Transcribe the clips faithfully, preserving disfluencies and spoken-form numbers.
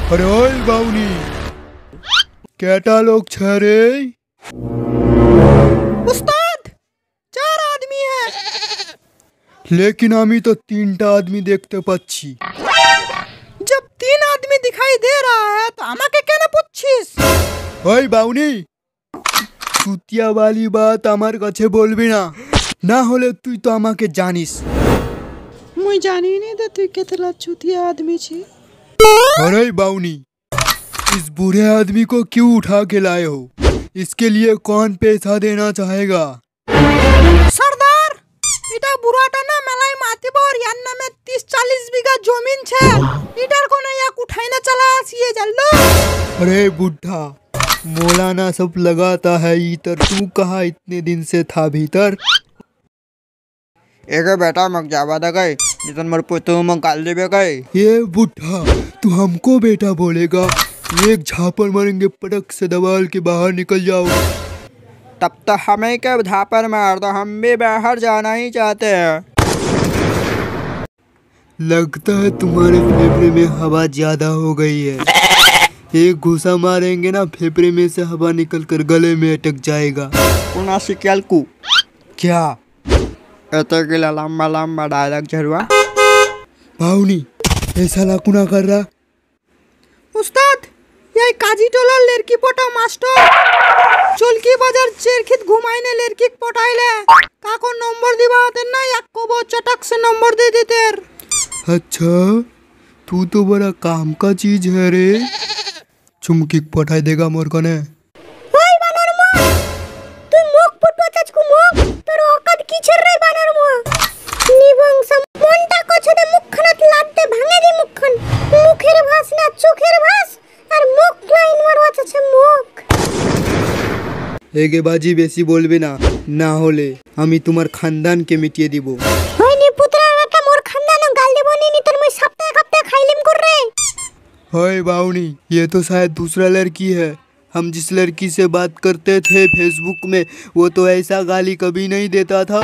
अरे ओए बाउनी कैटा लोग छे रे? उस्ताद चार आदमी है। लेकिन आमी तो तीनटा आदमी देखते पाচ্ছি। जब तीन आदमी दिखाई दे रहा है तो আমাকে কেন পুচ্ছিস? ओए बाउनी चुतिया वाली बात আমার কাছে বলবি না, না হলে তুই তো আমাকে জানিস। मुई जानी नहीं दे तू कितना चुतिया आदमी छी। अरे बाउनी इस बुरे आदमी को क्यों उठा के लाए हो? इसके लिए कौन पैसा देना चाहेगा? सरदार इटा बुराटा ना मलाई मातीबर यार नामे तीस चालीस बीघा जमीन छे। इटार को ना याक उठाई ना चला आसिए जालो। अरे बुढ़ा मौलाना सब लगाता है इतर, तू कहा इतने दिन से था भीतर? एक बेटा मग जावा दा गए जितन मर पुतु मग काल देबे गए। ये बुढ़ा तू हमको बेटा बोलेगा? एक झापड़ मारेंगे पटक से दबाल के बाहर निकल जाओ। तब तो हमें क्या झापड़ मार दो, हम भी बाहर जाना ही चाहते हैं। लगता है तुम्हारे फेफड़े में हवा ज्यादा हो गई है। एक घुसा मारेंगे ना फेफड़े में से हवा निकल कर गले में अटक जाएगा। को क्या ऐसा के लंबा लंबा डायलॉग झरवा भावनी ऐसा लाकुना कर रहा। उस्ताद ये काजी टोलार लड़की पटा मास्टर चुलकी बाजार चेरखित घुमाइने लड़की पटाइले काको नंबर दिवा देन ना याको वो चटक से नंबर दे देते। अच्छा तू तो बड़ा काम का चीज है रे। चुमकी पटाई देगा मोर कने। ओए बानर मुआ तू मुख पुटवा चचकु मुख तोर औकात की छर रे बानर मुआ निबंग सम मोंटा को छदे मुखनत लाते भांगे दी मुखन मुखेर भास ना चोखेर भास আর মুখ লাইন মারवा আছে মুখ। এগে বাজি বেশি বলবে না, না হলে আমি তোমার খানদানকে মিটিয়ে দিব। হয়নি পুত্রা বেটা মোর খানদানও গাল দেব নি তোর মই সপ্তাহে সপ্তাহে খাইলিম कर रे। ओए बाउनी ये तो शायद दूसरा लड़की है। हम जिस लड़की से बात करते थे फेसबुक में वो तो ऐसा गाली कभी नहीं देता था।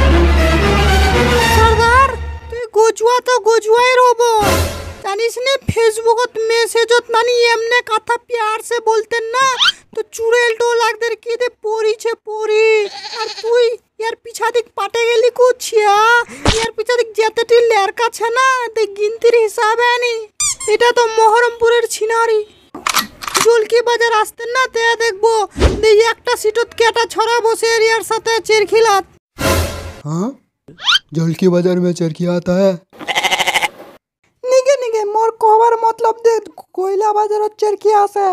सरदार तू गोजुआ तो गोजुआ ही रोबो जानिस ने फेसबुकत मेसेजत नानी एमने कथा प्यार से बोलते ना तो चुड़ैल तो लाग दे की दे पोरी छे पोरी और तुई यार पीछा दिक पाटे गेली कुछिया यार पीछा दिक जेतेटी लड़का छे ना दे गिनतीर हिसाब है नी এটা তো মহরমপুরের ছিনারি জলকি বাজার আসতে না তে দেখবো দে একটা সিটত কেটা ছড়া বসে এরিয়ার সাথে চেরখিলাত। हाँ जलकी बाजार में चरखी आता है? निगे निगे मोर कोवर मतलब दे कोयला बाजार चरखी आसे।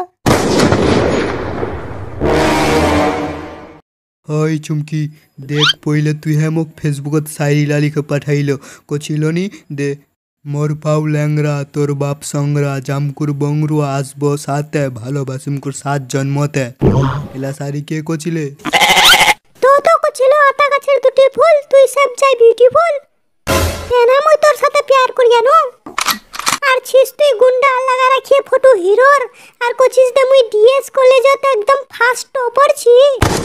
हाय चुमकी देख पहिले तू है मुक फेसबुकत शायरी लाली के पठाइलो कोचिलो नी दे मोर पाव लैंगरा तोर बाप संगरा जामकुर बंगरु आसबो साथे भालोबासिमकुर सात जन्मते एला सारी के कोचिले তো তো কছিল আতা গাছের দুটি ফুল তুই সব চাই বিউটিফুল কেনা মই তোর সাথে প্যার করিয়া নো আর ছিস তুই গুন্ডা লাগা রাখিয়ে ফটো হিরোর আর কোচিস দে মুই ডিএস কলেজত একদম ফার্স্ট টপার ছি।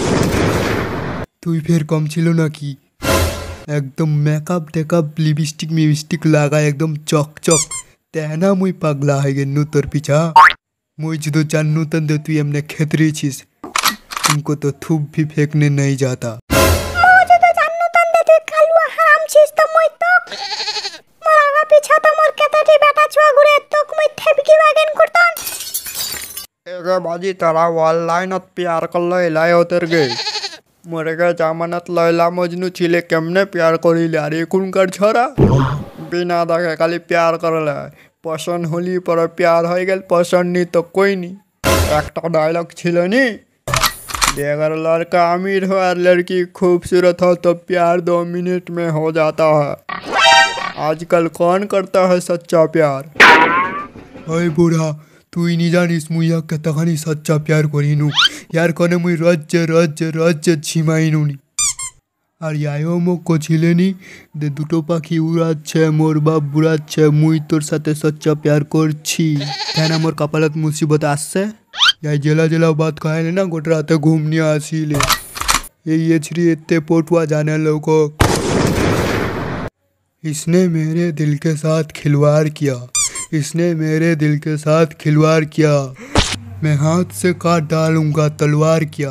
তুই ফের কম ছিল নাকি? एकदम मेकअप टेकअप लिपस्टिक मिपस्टिक लगा एकदम चक चक तेना मुई पगला है गेन्नु तोर पीछा मुई जो चान्नु तन दे तू एमने खेतरी छिस तुमको तो थूप भी फेंकने नहीं जाता। मुझे तो चान्नु तन दे तू कालुआ हराम छिस तो मुई तो मोर आगा पीछा तो मोर केताटी बेटा छुआ गुरे तो मुई थेबकी वागन करतन। एक बाजी तारा ऑनलाइन प्यार कर लो लायो उतर गए मोरेगा जामानत लैला मजनू छिले केमने प्यार करिले आरे एखुनकार छरा बिना देखे खाली प्यार करले पसंद होली पर प्यार हो गेल पसंद नहीं तो कोई नहीं। एक डायलॉग छिलो नी अगर लड़का अमीर हो और लड़की खूबसूरत हो तो प्यार दो मिनट में हो जाता है। आजकल कौन करता है सच्चा प्यार? ओए बूढ़ा तू नहीं जानिस मुइया कतखानी सच्चा प्यार करिनु यार कने मुई राज्य राज्य राज्य छिमाइनु नी আর ইয়ায়ও মোক কছিলেনি দে দুটো পাখি উড়াচ্ছে মোর বাপ বুড়াচ্ছে মুই তোর সাথে সচ্চা প্যার করছি কেন মোর কপালত মুসিবত আসছে ইয়াই জেলা জেলা বাত কহে না গোটা রাতে ঘুম নিয়ে আসিলে এই এছরি এতে পটুয়া জানে लोगों इसने मेरे दिल के साथ खिलवाड़ किया इसने मेरे दिल के साथ खिलवाड़ किया। मैं हाथ से काट डालूंगा तलवार क्या।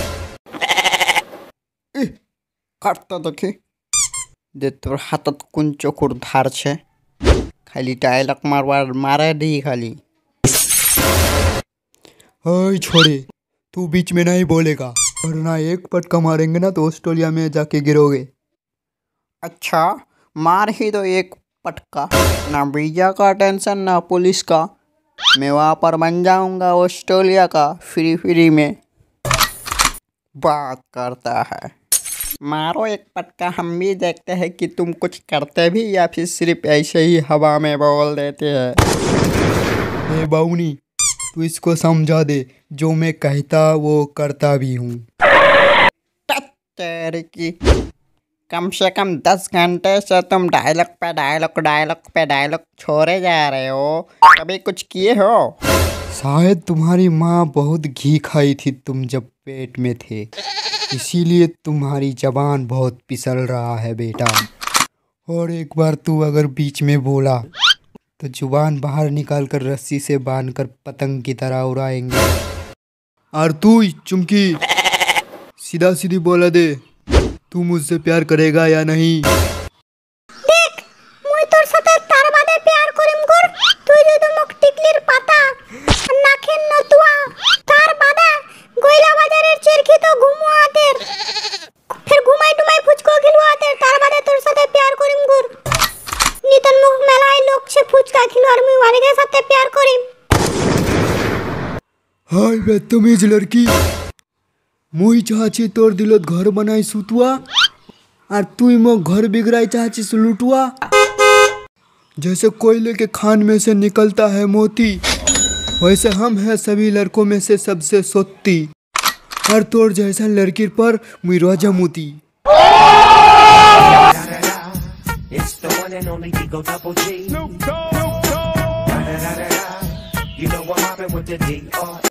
কাটটা দেখি যে তোর হাতত কোন চকুর ধার ছে খালি ডায়লগ মারবার মারা দি খালি। ओए छोड़े, तू बीच में नहीं बोलेगा वरना एक पटका मारेंगे ना तो ऑस्ट्रेलिया में जाके गिरोगे। अच्छा मार ही तो एक पटका, ना वीजा का टेंशन ना पुलिस का। मैं वहाँ पर बन जाऊँगा ऑस्ट्रेलिया का फ्री फ्री में। बात करता है, मारो एक पटका, हम भी देखते हैं कि तुम कुछ करते भी या फिर सिर्फ ऐसे ही हवा में बोल देते हैं। ए बाउनी, तू इसको समझा दे, जो मैं कहता वो करता भी हूँ। तेरे की कम से कम दस घंटे से तुम डायलॉग पे डायलॉग डायलॉग पे डायलॉग छोड़े जा रहे हो, कभी कुछ किए हो? शायद तुम्हारी माँ बहुत घी खाई थी तुम जब पेट में थे, इसीलिए तुम्हारी जबान बहुत फिसल रहा है बेटा। और एक बार तू अगर बीच में बोला तो जुबान बाहर निकाल कर रस्सी से बांधकर पतंग की तरह उड़ाएंगे। और तू चुमकी सीधा सीधी बोला दे, तू मुझसे प्यार करेगा या नहीं? দেখ মুই তোর সাথে তার বাদে প্যার করিম কর, তুই যদি মুখ টিকলির পাতা নাখেন নতুয়া তার বাদে গয়লা বাজারের চেরখি তো ঘুমোয়াতের ফির ঘুমাই টুমাই ফুচকো খিলওয়াতের তার বাদে তোর সাথে প্যার করিম কর। নিতন মুখ মেলায় লোক সে ফুচকা খিলো আর মুই ওয়ারিগের সাথে প্যার করিম। हाय बदतमीज लड़की, मुई चाहची तोर दिलत घर बनाई सुतुआ और तू मो घर बिगड़ाई चाहची लुटुआ। जैसे कोयले के खान में से निकलता है मोती, वैसे हम हैं सभी लड़कों में से सबसे सोती। और तोर जैसा लड़की पर मुई रोजा मोती। It's the one and only Digo Double G. Snoop Dogg. You know what happened with the D R